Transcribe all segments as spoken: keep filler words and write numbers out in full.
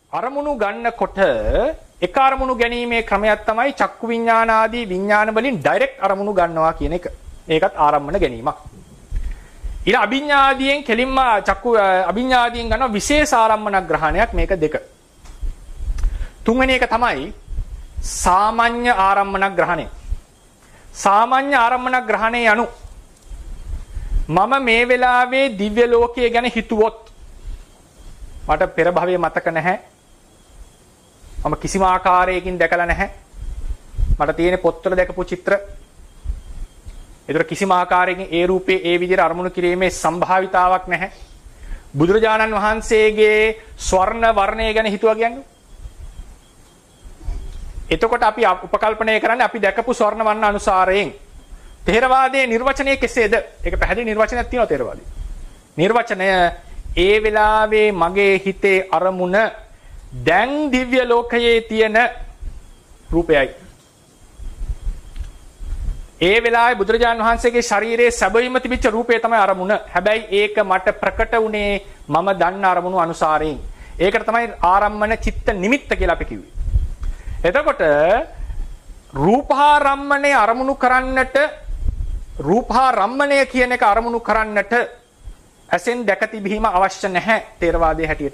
අරමුණු ගන්නකොට එක අරමුණු ගැනීමේ ක්‍රමයක් තමයි චක්කු විඥාන ආදී විඥාන වලින් ඩයිරෙක්ට් අරමුණු ගන්නවා කියන එක. ඒකත් ආරම්මන ගැනීමක්. ඊළ අභිඥාදීන් කෙලින්ම චක්කු අභිඥාදීන් ගන්න විශේෂ ආරම්මන ග්‍රහණයක් මේක දෙක. තුන්වෙනි එක තමයි සාමාන්‍ය ආරම්මන ග්‍රහණය. සාමාන්‍ය ආරම්මන ග්‍රහණය යනු මම මේ වෙලාවේ දිව්‍ය ලෝකයේ ගැන හිතුවොත් මට පෙර භවයේ මතක නැහැ. මම කිසිම ආකාරයකින් දැකලා නැහැ. මට තියෙන පොත්වල දැකපු චිත්‍ර. ඒතර කිසිම ආකාරයකින් ඒ රූපේ ඒ විදිහට අරමුණු කිරීමේ සම්භාවිතාවක් නැහැ. බුදුරජාණන් වහන්සේගේ ස්වර්ණ වර්ණය ගැන හිතුවා කියන්නේ. එතකොට අපි උපකල්පනය කරන්නේ අපි දැකපු ස්වර්ණ වර්ණ අනුසාරයෙන්. තේරවාදයේ නිර්වචනය කෙසේද? ඒක පැහැදිලි නිර්වචනයක් තියෙනවා තේරවාදී. නිර්වචනය ඒ වෙලාවේ මගේ හිතේ අරමුණ දැන් දිව්‍ය ලෝකයේ තියෙන රූපයයි. ඒ වෙලාවේ බුදුරජාණන් වහන්සේගේ ශරීරයේ සැබවින්ම තිබිච්ච රූපය තමයි අරමුණ. හැබැයි ඒක මට ප්‍රකට වුණේ මම දන්න අරමුණු අනුසාරයෙන්. ඒකට තමයි ආරම්මන චිත්ත නිමිත්ත කියලා අපි කිව්වේ. එතකොට රූපාරම්මණය අරමුණු කරන්නට රූපාරම්මණය කියන එක අරමුණු කරන්නට ඇසෙන් දැක තිබීම අවශ්‍ය නැහැ තේරවාදයේ හැටියට.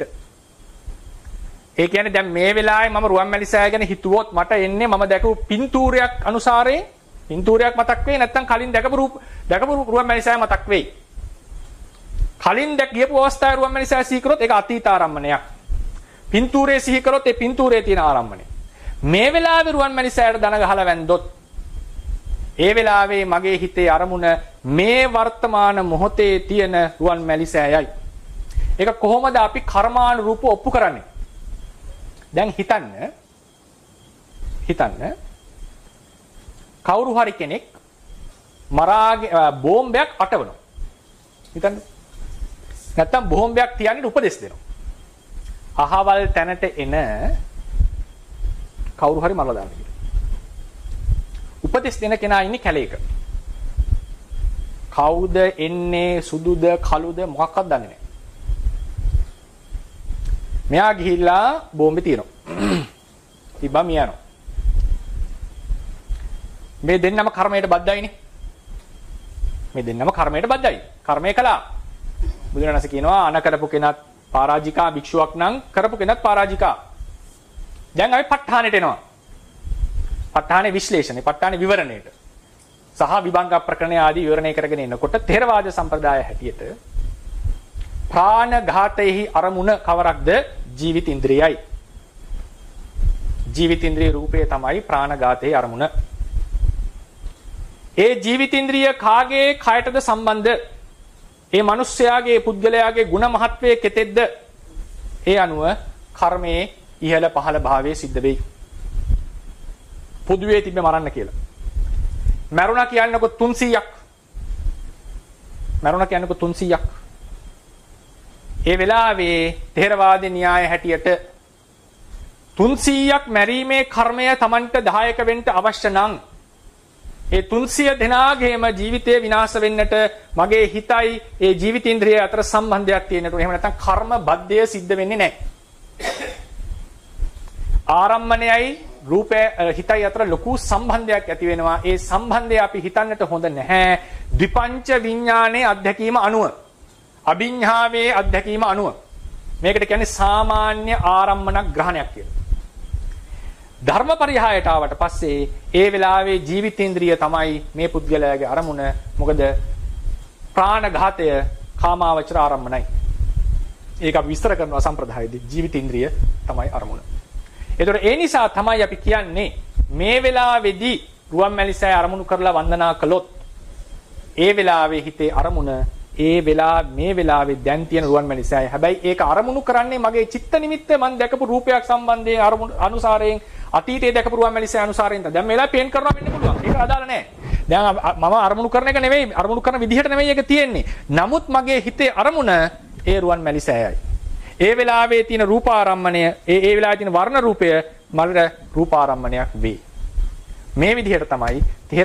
ඒ කියන්නේ දැන් මේ වෙලාවේ මම රුවන්මැලි සෑය ගැන හිතුවොත් මට එන්නේ මම දැකපු පින්තූරයක් අනුසාරයෙන් පින්තූරයක් මතක් වෙයි නැත්නම් කලින් දැකපු රූප දැකපු රුවන්මැලි සෑය මතක් වෙයි. කලින් දැක ගියපු අවස්ථාවේ රුවන්මැලි සෑය සිහි කරොත් ඒක අතීත ආරම්මණයක්. පින්තූරේ සිහි කරොත් ඒ පින්තූරේ තියෙන ආරම්මණය. මේ වෙලාවේ රුවන්මැලි සෑයට දන ගහලා වැන්දොත් ඒ වෙලාවේ මගේ හිතේ අරමුණ මේ වර්තමාන මොහොතේ තියෙන රුවන්මැලි සෑයයි. ඒක කොහොමද අපි කර්මානුරූපව ඔප්පු කරන්නේ? දැන් හිතන්න හිතන්න කවුරු හරි කෙනෙක් මරාගේ බෝම්බයක් අටවනවා. හිතන්න. නැත්තම් බෝම්බයක් තියන්න උපදෙස් දෙනවා. අහවල් තැනට එන කවුරු හරි මරලා දාන්න කියලා. උපදෙස් දෙන කෙනා ඉන්නේ කැලේක. කවුද එන්නේ සුදුද කළුද මොකක්වත් දන්නේ නැහැ. මෙයා ගිහිල්ලා බෝම්බේ තියනවා. තිබ්බා මියනවා. මේ දෙන්නම කර්මයට බද්ධයිනේ. මේ දෙන්නම කර්මයට බද්ධයි. කර්මය කළා. බුදුරණස් කියනවා අන කරපු කෙනත් පරාජිකා භික්ෂුවක් නම් කරපු කෙනත් පරාජිකා. දැන් අපි ප ဋ ාණයට එනවා. ප ဋ ාණේ විශ්ලේෂණය, ප ဋ ාණේ විවරණයට සහ විභංග ප්‍රකරණ ආදී විවරණය කරගෙන එනකොට ථේරවාද සම්ප්‍රදාය හැටියට ප්‍රාණඝාතයේහි අරමුණ කවරක්ද? ජීවිත ඉන්ද්‍රියයි. ජීවිත ඉන්ද්‍රිය රූපය තමයි ප්‍රාණඝාතයේ අරමුණ. ඒ ජීවිත ඉන්ද්‍රිය කාගේ කයටද සම්බන්ධ? ඒ මිනිස්යාගේ පුද්ගලයාගේ ಗುಣ මහත්වයේ කෙතෙක්ද? ඒ අනුව කර්මයේ ඉහළ පහළ භාවයේ සිද්ධ වෙයි. පොදුවේ තිබෙ මරන්න කියලා. මරුණා කියන්නකො තුන්සීයක්. මරුණා කියන්නකො තුන්සීයක්. ඒ වෙලාවේ ථේරවාදී න්‍යාය හැටියට තුන්සීයක් මැරීමේ කර්මය Tamanට දායක වෙන්න අවශ්‍ය නම් ඒ තුන්සිය දෙනාගේම ජීවිතය විනාශ වෙන්නට මගේ හිතයි ඒ ජීවිතේන්ද්‍රය අතර සම්බන්ධයක් තියෙනට එහෙම නැත්නම් කර්ම බද්ධය සිද්ධ වෙන්නේ නැහැ. ආරම්මණයයි රූපය හිතයි අතර ලොකු සම්බන්ධයක් ඇති වෙනවා. ඒ සම්බන්ධය අපි හිතන්නට හොඳ නැහැ. ද්විපංච විඥානයේ අධ්‍යක්ීම අනුව අභිඥාවේ අධ්‍යක්ීම අනුව මේකට කියන්නේ සාමාන්‍ය ආරම්මන ග්‍රහණයක් කියලා. ධර්ම පරිහායට ආවට පස්සේ ඒ වෙලාවේ ජීවිතේන්ද්‍රිය තමයි මේ පුද්ගලයාගේ අරමුණ. මොකද ප්‍රාණඝාතය කාමාවචර ආරම්මණයි. ඒක අපි විස්තර කරනවා සම්ප්‍රදායේදී ජීවිතේන්ද්‍රිය තමයි අරමුණ. ඒතර ඒ නිසා තමයි අපි කියන්නේ මේ වෙලාවේදී රුවන්මැලිසෑය අරමුණු කරලා වන්දනා කළොත් ඒ වෙලාවේ හිතේ අරමුණ ඒ වෙලා මේ වෙලාවේ දැන් තියෙන රුවන්මැලිසෑය. හැබැයි ඒක අරමුණු කරන්නේ මගේ චිත්ත නිමිත්ත මම දැකපු රූපයක් සම්බන්ධයෙන් අරමුණු අනුසාරයෙන් අතීතයේ දැකපු රුවන්මැලිසෑය අනුසාරයෙන් දැන් මේලා පේන් කරනවා වෙන්න පුළුවන්. ඒක අදාළ නැහැ. දැන් මම අරමුණු කරන එක නෙවෙයි අරමුණු කරන විදිහට නෙවෙයි ඒක තියෙන්නේ. නමුත් මගේ හිතේ අරමුණ ඒ රුවන්මැලිසෑයයි. ඒ වෙලාවේ තියෙන රූපාරම්මණය ඒ ඒ වෙලාවේ තියෙන වර්ණ රූපය මලර රූපාරම්මණයක් වේ. මේ විදිහට තමයි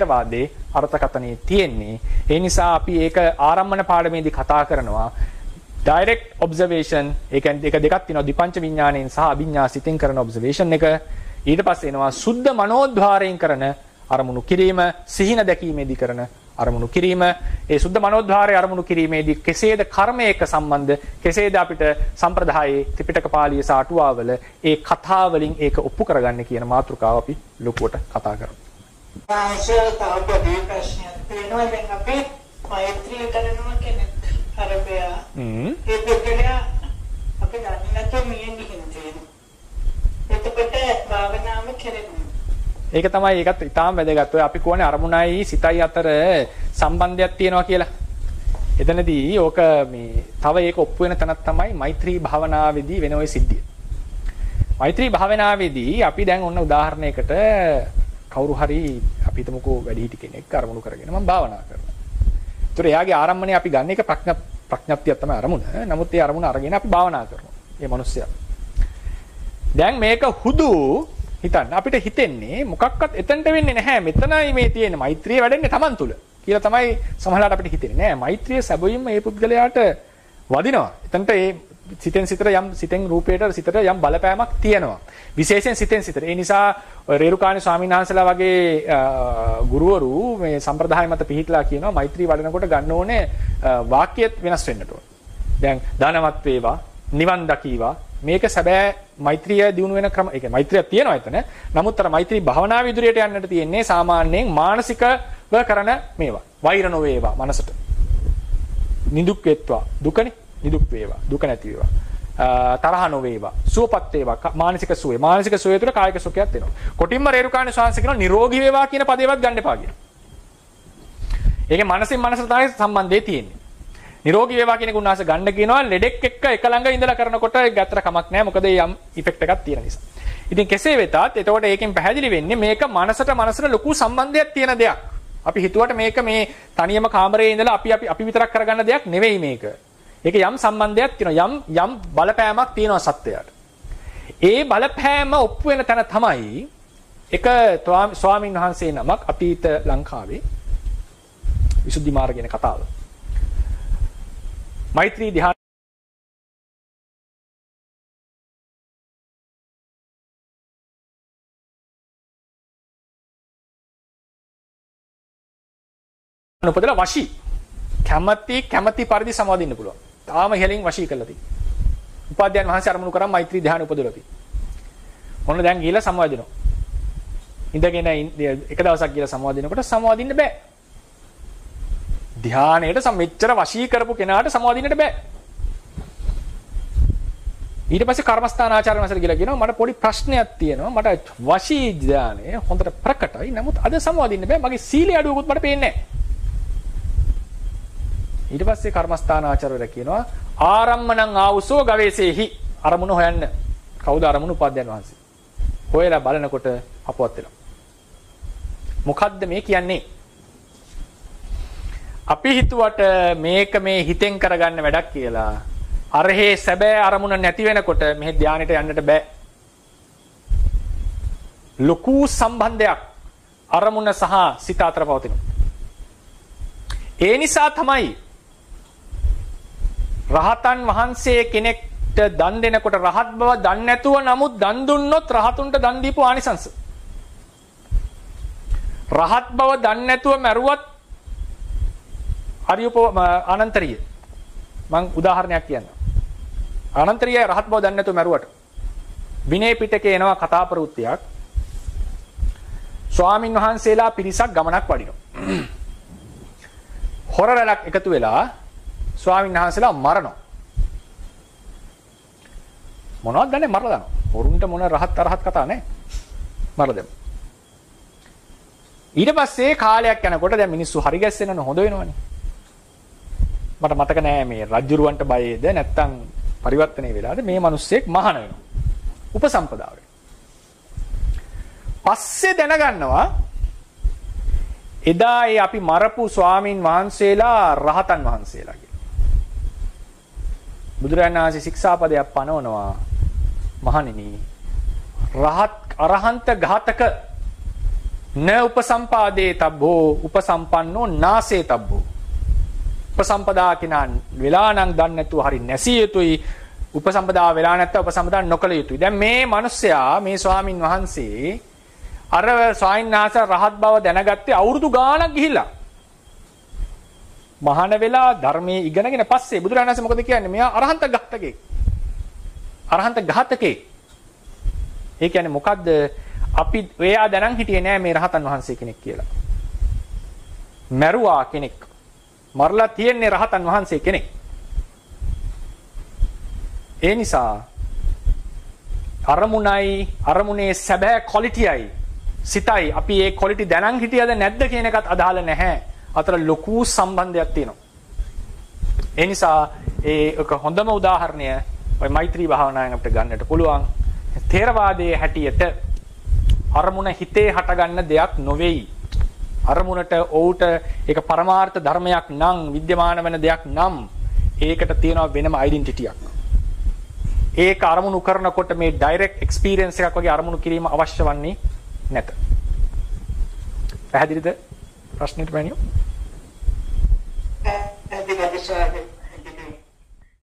ථේරවාදයේ අර්ථකථනයේ තියෙන්නේ. ඒ නිසා අපි ඒක ආරම්මන පාඩමේදී කතා කරනවා. direct observation ඒ කියන්නේ එක දෙකක් තියෙනවා දිපංච විඥාණයෙන් සහ අභිඥා සිතෙන් කරන observation එක. ඊට පස්සේ එනවා සුද්ධ මනෝද්වාරයෙන් කරන අරමුණු කිරීම, සිහින දැකීමේදී කරන අරමුණු කිරීම. ඒ සුද්ධ මනෝද්වාරයේ අරමුණු කිරීමේදී කෙසේද කර්මය එක්ක සම්බන්ධ, කෙසේද අපිට සම්ප්‍රදායේ ත්‍රිපිටක පාළියේ සහ අටුවාවල ඒ කතා වලින් ඒක ඔප්පු කරගන්න කියන මාතෘකාව අපි ලොකුවට කතා කරමු. ආශාත අපේ ප්‍රශ්නයක් තියෙනවා. දැන් අපි මෛත්‍රී කරනවා කෙනෙක් අරබයා. හ්ම්. ඒ දෙකලා අපි දන්නේ නැතුව මියෙන් ගිහින් තියෙනවා. එතකොට භාවනාව කෙරෙන්නේ. ඒක තමයි ඒකත් ඉතාම වැදගත්. ඔය අපි කියන්නේ අරමුණයි සිතයි අතර සම්බන්ධයක් තියෙනවා කියලා. එතනදී ඕක මේ තව ඒක ඔප්පු වෙන තැනක් තමයි මෛත්‍රී භාවනාවේදී වෙන ඔය සිද්ධිය. මෛත්‍රී භාවනාවේදී අපි දැන් ඔන්න උදාහරණයකට කවුරු හරි අපි හිතමුකෝ වැඩිහිටි කෙනෙක් අරමුණු කරගෙන මම භාවනා කරනවා. ඒතර එයාගේ ආරම්භණය අපි ගන්න එක ප්‍රඥා ප්‍රඥප්තියක් තමයි අරමුණ. නමුත් ඒ අරමුණ අරගෙන අපි භාවනා කරනවා. මේ මිනිස්සයා. දැන් මේක හුදු හිතන්න අපිට හිතෙන්නේ මොකක්වත් එතනට වෙන්නේ නැහැ. මෙතනයි මේ තියෙන මෛත්‍රිය වැඩෙන්නේ Taman තුල කියලා තමයි සමහරවිට අපිට හිතෙන්නේ. නෑ මෛත්‍රිය සැබවින්ම මේ පුද්ගලයාට වදිනවා. එතනට ඒ සිතෙන් සිතට යම් සිතෙන් රූපයට සිතට යම් බලපෑමක් තියෙනවා. විශේෂයෙන් සිතෙන් සිතට. ඒ නිසා රේරුකාණි ස්වාමීන් වහන්සේලා වගේ ගුරුවරු මේ සම්ප්‍රදාය මත පිහිටලා කියනවා මෛත්‍රී වඩනකොට ගන්න ඕනේ වාක්‍යයත් වෙනස් වෙන්නට ඕන. දැන් ධනවත් වේවා, නිවන් දකීවා. මේක සැබෑ මෛත්‍රිය දිනු වෙන ක්‍රම. ඒ කියන්නේ මෛත්‍රියක් තියෙනවා එතන. නමුත් අර මෛත්‍රී භාවනාව ඉදිරියට යන්නට තියෙන්නේ සාමාන්‍යයෙන් මානසිකව කරන මේවා. වෛර නොවේවා මනසට. නිදුක් වේත්වා. දුකනේ. නිදුක් වේවා. දුක නැති වේවා. තරහ නොවේවා. සුවපත් වේවා. මානසික සුවය. මානසික සුවය තුළ කායික සුඛයක් එනවා. කොටින්ම රේරුකාණි ස්වාමීන් කියනවා නිරෝගී වේවා කියන පදේවත් ගන්න එපා කියලා. ඒකේ මනසින් මනසට තමයි සම්බන්ධය තියෙන්නේ. නිරෝගී වේවා කියන ගුණාස ගන්න කියනවා ලෙඩෙක් එක්ක එක ළඟ ඉඳලා කරනකොට ඒක ගැතර කමක් නැහැ. මොකද ඒ යම් ඉෆෙක්ට් එකක් තියෙන නිසා. ඉතින් කෙසේ වෙතත් එතකොට ඒකෙන් පැහැදිලි වෙන්නේ මේක මනසට මනසට ලොකු සම්බන්ධයක් තියෙන දෙයක්. අපි හිතුවට මේක මේ තනියම කාමරයේ ඉඳලා අපි අපි අපි විතරක් කරගන්න දෙයක් නෙවෙයි මේක. ඒක යම් සම්බන්ධයක් තියෙනවා. යම් යම් බලපෑමක් තියෙනවා සත්‍යයට. ඒ බලපෑම ඔප්පු වෙන තැන තමයි එක ස්වාමීන් වහන්සේ නමක් අතීත ලංකාවේ විසුද්ධි මාර්ග කියන කතාව. මෛත්‍රී ධ්‍යාන උපදලා වශී කැමැති කැමැති පරිදි සමාදින්න පුළුවන්. තාම ඉහළින් වශී කළා තියෙනවා. උපාධ්‍යයන් වහන්සේ අරමුණු කරන් මෛත්‍රී ධ්‍යාන උපදවලා තියෙනවා. මොන දැන් ගිහලා සමාදිනවා. ඉඳගෙන එක දවසක් ගිහලා සමාදිනකොට සමාදින්න බෑ. ධ්‍යානයට සම්ෙච්චර වශී කරපු කෙනාට සමාදින්නට බෑ. ඊට පස්සේ කර්මස්ථානාචාර්ය වහන්සේට කියලා කියනවා මට පොඩි ප්‍රශ්නයක් තියෙනවා. මට වශී ධ්‍යානය හොඳට ප්‍රකටයි. නමුත් අද සමාදින්න බෑ. මගේ සීලේ අඩුවකුත් මට පේන්නේ නැහැ. ඊට පස්සේ කර්මස්ථානාචාර්යවරයා කියනවා ආරම්මණං ආවුසෝ ගවේසේහි අරමුණ හොයන්න. කවුද අරමුණ? උපාධ්‍යයන් වහන්සේ. හොයලා බලනකොට අපවත් වෙනවා. මොකද්ද මේ කියන්නේ? අපි හිතුවට මේක මේ හිතෙන් කරගන්න වැඩක් කියලා. අරහේ සැබෑ අරමුණ නැති වෙනකොට මේ ධානයට යන්නට බෑ. ලොකු සම්බන්ධයක් අරමුණ සහ සිත අතර පවතිනවා. ඒ නිසා තමයි රහතන් වහන්සේ කෙනෙක්ට දන් දෙනකොට රහත් බව දන්නේ නැතුව නමුත් දන් දුන්නොත් රහතුන්ට දන් දීපු ආනිසංස. රහත් බව දන්නේ නැතුව මැරුවත් හරියපෝ අනන්තරිය මම උදාහරණයක් කියන්නම්. අනන්තරිය රහත් බව දන්නේ නැතුව මැරුවට විනය පිටකේ එනවා කතා ප්‍රවෘත්තියක්. ස්වාමින් වහන්සේලා පිරිසක් ගමනක් වඩිනවා. හොර රැලක් එකතු වෙලා ස්වාමින් වහන්සේලා මරනවා. මොනවද දන්නේ මරලා දානවා. හොරුන්ට මොන රහත් අරහත් කතා නැහැ. මරලා දෙමු. ඊට පස්සේ කාලයක් යනකොට දැන් මිනිස්සු හරි ගැස්සෙනවනේ හොඳ වෙනවනේ. මට මතක නෑ මේ රජ්ජුරුවන්ට බයේද නැත්තම් පරිවර්තනය වෙලාද මේ මිනිස්සෙක් මහාන වෙනවා. උපසම්පදාවට. පස්සේ දැනගන්නවා එදා ඒ අපි මරපු ස්වාමින් වහන්සේලා රහතන් වහන්සේලා කියලා. බුදුරජාණන් වහන්සේ ශික්ෂාපදයක් පනවනවා මහණෙනි රහත් අරහන්ත ඝාතක න උපසම්පාදේ තබ්බෝ උපසම්පන්නෝ නාසේ තබ්බෝ. උපසම්පදා කෙනා වෙලා නම් දන්නේ නැතුව හරි නැසිය යුතුයි. උපසම්පදා වෙලා නැත්නම් උපසම්පදා නොකළ යුතුයි. දැන් මේ මිනිස්සයා මේ ස්වාමින් වහන්සේ අර ස්වාමීන් වහන්සේ රහත් බව දැනගත්තේ අවුරුදු ගාණක් ගිහිල්ලා. මහාන වෙලා ධර්මයේ ඉගෙනගෙන පස්සේ බුදුරජාණන් වහන්සේ මොකද කියන්නේ? මෙයා අරහන්ත ඝාතකෙක්. අරහන්ත ඝාතකෙක්. ඒ කියන්නේ මොකද්ද? අපි එයා දැනන් හිටියේ නෑ මේ රහතන් වහන්සේ කෙනෙක් කියලා. මරුවා කෙනෙක්. මරලා තියෙන්නේ රහතන් වහන්සේ කෙනෙක්. ඒ නිසා අරමුණයි අරමුණේ සැබෑ ක්වොලිටියයි සිතයි අපි ඒ ක්වොලිටි දැනන් හිටියද නැද්ද කියන එකත් අදාළ නැහැ. අතර ලොකු සම්බන්ධයක් තියෙනවා. ඒ නිසා ඒක හොඳම උදාහරණය ඔය මෛත්‍රී භාවනාවෙන් අපිට ගන්නට පුළුවන්. ථේරවාදයේ හැටියට අරමුණ හිතේ හටගන්න දෙයක් නොවේයි. අරමුණට ඔවුට ඒක පරමාර්ථ ධර්මයක් නම් විද්‍යමාන වෙන දෙයක් නම් ඒකට තියෙනවා වෙනම ඩෙන්ටිටියක්. ඒක අරමුණු කරනකොට මේ ඩයිරෙක්ට් එක්ස්පීරියන්ස් එකක් වගේ අරමුණු කිරීම අවශ්‍ය වන්නේ නැත. පැහැදිලිද? ප්‍රශ්නෙට පැනියෝ. පැහැදිලිද?